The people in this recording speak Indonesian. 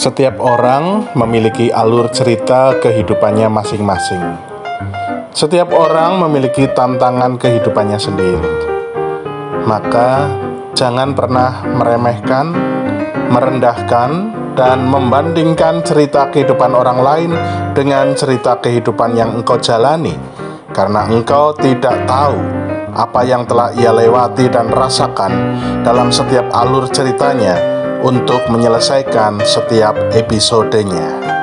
Setiap orang memiliki alur cerita kehidupannya masing-masing. Setiap orang memiliki tantangan kehidupannya sendiri. Maka, jangan pernah meremehkan, merendahkan, dan membandingkan cerita kehidupan orang lain dengan cerita kehidupan yang engkau jalani, karena engkau tidak tahu apa yang telah ia lewati dan rasakan dalam setiap alur ceritanya untuk menyelesaikan setiap episodenya.